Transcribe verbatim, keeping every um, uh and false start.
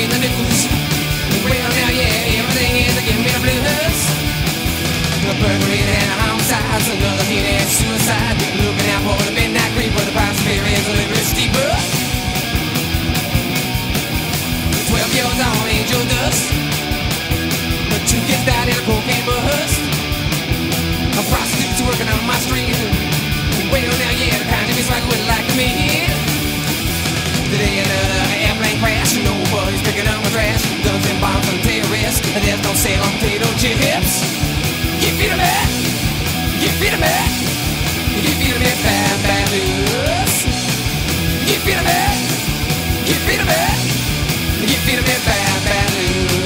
in the news. Well now yeah, everything is giving me the blues. A burglary and a homicide, another hit and suicide. Looking out for the midnight creep where the price of beer is a little bit steeper. Twelve years on angel dust. The two kids died in a cocaine bust. A prostitute's working on my street. Well now yeah, the kind of is like would like me. Today another airplane crash. Nobody's picking up my trash. Guns and bombs and terrorists. There's no sale on potato chips. Give me the back. Give me the back. Give me the back. Bad, bad news. Give me the back. Give me the back. Give me the back. Bad, bad news.